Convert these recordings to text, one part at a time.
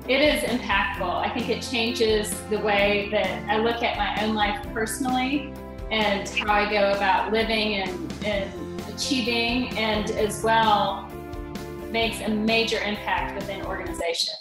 It is impactful. I think it changes the way that I look at my own life personally and how I go about living and achieving, and as well makes a major impact within organization.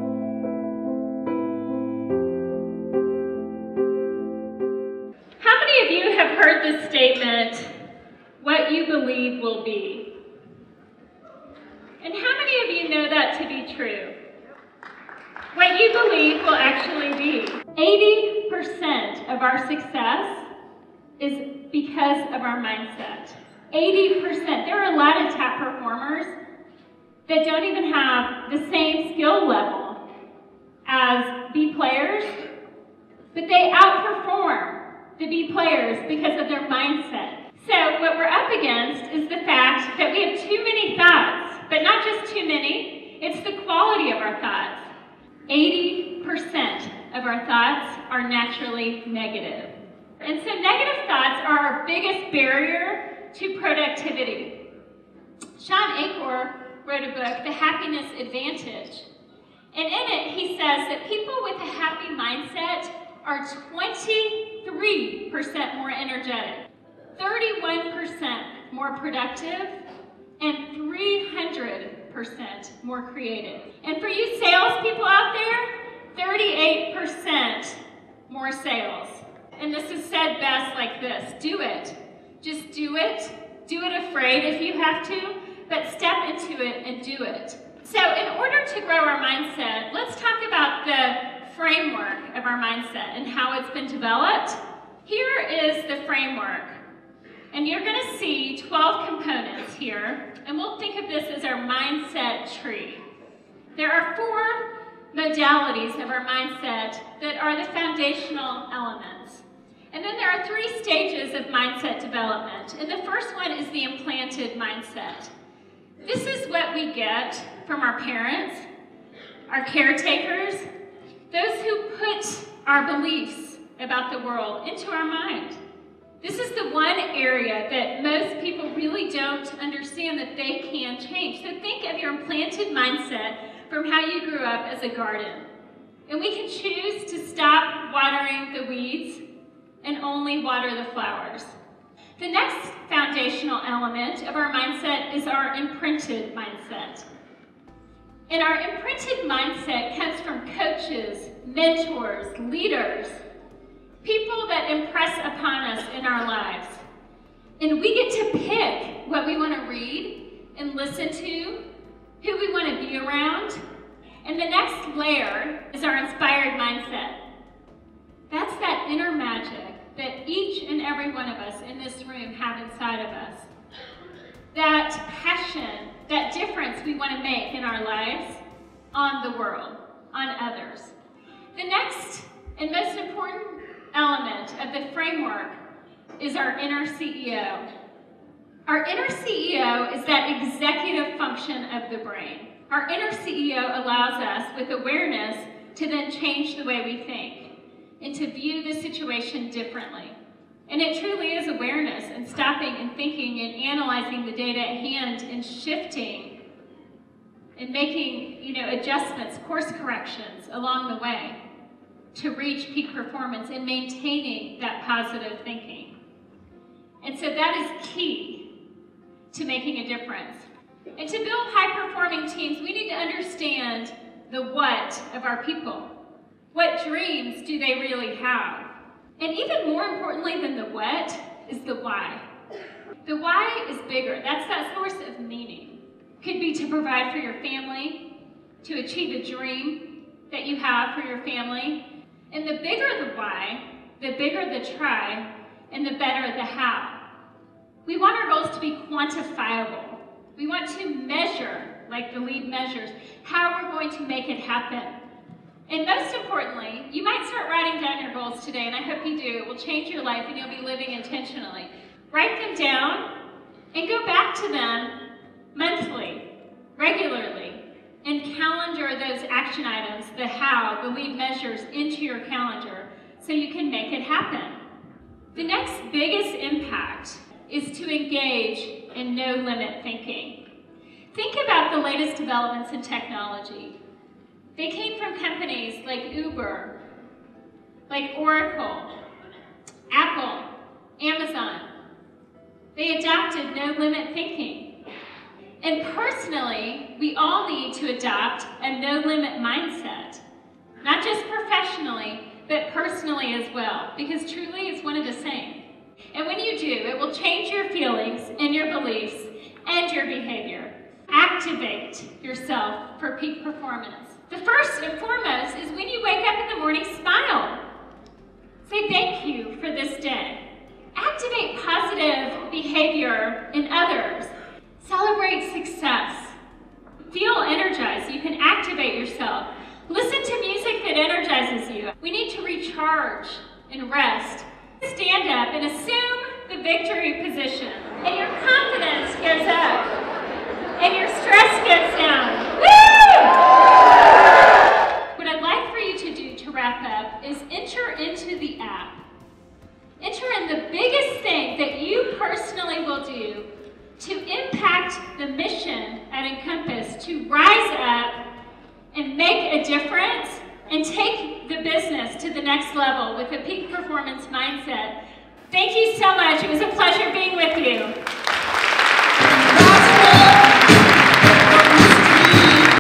How many of you have heard the statement, "What you believe will be"? And how many of you know that to be true? What you believe will actually be. 80% of our success is because of our mindset. 80%. There are a lot of top performers that don't even have the same skill level as B players, but they outperform the B players because of their mindset. So what we're up against is the fact that we have too many thoughts, but not just too many, it's the quality of our thoughts. 80% of our thoughts are naturally negative. And so negative thoughts are our biggest barrier to productivity. Sean Achor wrote a book, The Happiness Advantage. And in it, he says that people with a happy mindset are 23% more energetic, 31% more productive, and 300% more creative. And for you salespeople out there, 38% more sales. And this is said best like this: do it. Just do it. Do it afraid if you have to, but step into it and do it. So in order to grow our mindset, let's talk about the framework of our mindset and how it's been developed. Here is the framework. And you're going to see 12 components here, and we'll think of this as our mindset tree. There are 4 modalities of our mindset that are the foundational elements. And then there are 3 stages of mindset development. And the first one is the implanted mindset. This is what we get from our parents, our caretakers, those who put our beliefs about the world into our mind. This is the one area that most people really don't understand that they can change. So think of your implanted mindset from how you grew up as a garden. And we can choose to stop watering the weeds and only water the flowers. The next foundational element of our mindset is our imprinted mindset. And our imprinted mindset comes from coaches, mentors, leaders, people that impress upon us in our lives. And we get to pick what we want to read and listen to, who we want to be around. And the next layer is our inspired mindset. That's that inner magic that each and every one of us in this room have inside of us. That passion, that difference we want to make in our lives, on the world, on others. The next and most important element of the framework is our inner CEO. Our inner CEO is that executive function of the brain. Our inner CEO allows us, with awareness, to then change the way we think and to view the situation differently. And it truly is awareness and stopping and thinking and analyzing the data at hand and shifting and making, adjustments, course corrections along the way to reach peak performance and maintaining that positive thinking. And so that is key to making a difference. And to build high-performing teams, we need to understand the what of our people. What dreams do they really have? And even more importantly than the what is the why. The why is bigger. That's that source of meaning. Could be to provide for your family, to achieve a dream that you have for your family. And the bigger the why, the bigger the try, and the better the how. We want our goals to be quantifiable. We want to measure, like the LEAD measures, how we're going to make it happen. And most importantly, you might start writing down your goals today, and I hope you do. It will change your life, and you'll be living intentionally. Write them down, and go back to them monthly, regularly, and calendar those action items, the how, the LEAD measures, into your calendar so you can make it happen. The next biggest impact is to engage in no-limit thinking. Think about the latest developments in technology. They came from companies like Uber, like Oracle, Apple, Amazon. They adopted no-limit thinking. And personally, we all need to adopt a no-limit mindset. Not just professionally, but personally as well, because truly it's one and the same. And when you do, it will change your feelings and your beliefs and your behavior. Activate yourself for peak performance. The first and foremost is when you wake up in the morning, smile. Say thank you for this day. Activate positive behavior in others. Celebrate success. Feel energized so you can activate yourself. Listen to music that energizes you. We need to recharge and rest. Stand up and assume the victory position. And your confidence goes up. And your stress goes down. Woo! What I'd like for you to do to wrap up is enter into the app. Enter in the biggest thing that you personally will do to impact the mission at Encompass, to rise up and make a difference and take the business to the next level with a peak performance mindset. Thank you so much. It was a pleasure being with you.